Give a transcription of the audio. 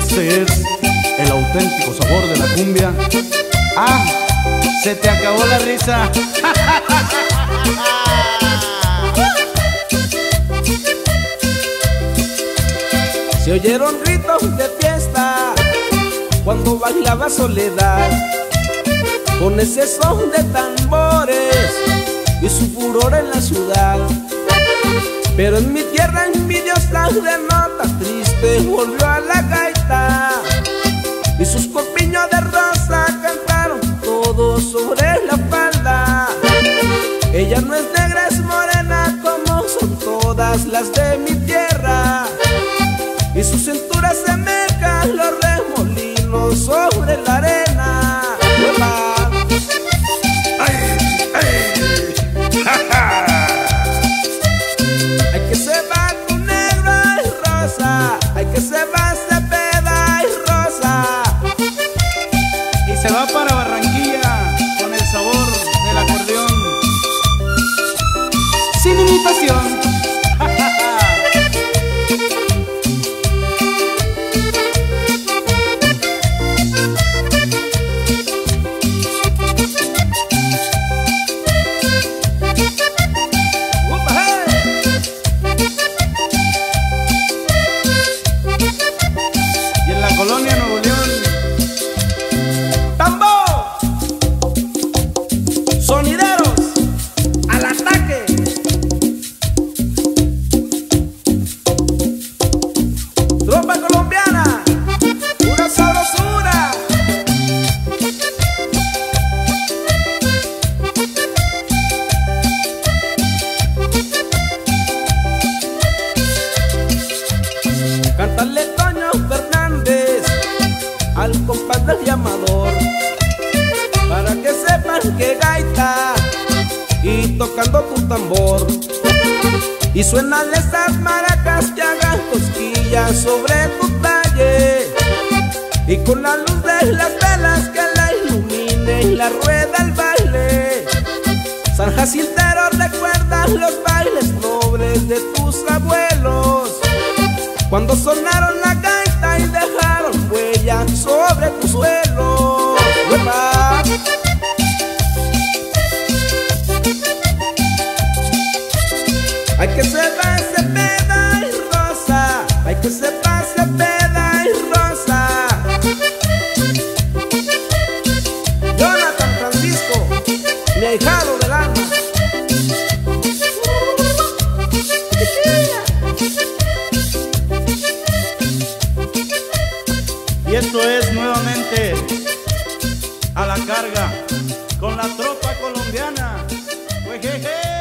Este es el auténtico sabor de la cumbia. ¡Ah! Se te acabó la risa. Se oyeron gritos de fiesta cuando bailaba Soledad, con ese son de tambores y su furor en la ciudad. Pero en mi tierra envidiosa de nota triste volvió a la gaita, y sus corpiños de rosa cantaron todos sobre la falda. Ella no es negra, es morena como son todas las de mi tierra, y su cintura semeja los remolinos sobre la arena. ¡Uepa! ¡Ay! ¡Ay! ¡Ja, ja! Hay que se va con negro y rosa, hay que se va Cepeda y Rosa, Y se va para Barranquilla con el sabor del acordeón, sin imitación. Colonia Nuevo León, ¡tambor! ¡Sonideros! ¡Al ataque! ¡Tropa colombiana! ¡Una sabrosura! Cántale Toño Fernández al compás del llamador, para que sepan que gaita y tocando tu tambor, y suenan esas maracas que hagan cosquillas sobre tu talle, y con la luz de las velas que la ilumine y la rueda el baile. San Jacintero recuerda los bailes nobles de tus abuelos, cuando sonaron la gaita y dejaron huella sobre tu suelo. ¡Uepa! Hay que se va Cepeda y Rosa, hay que se va Cepeda y Rosa. Jonathan Francisco, mi ahijado del alma. y esto es nuevamente a la carga con la tropa colombiana. Uejeje.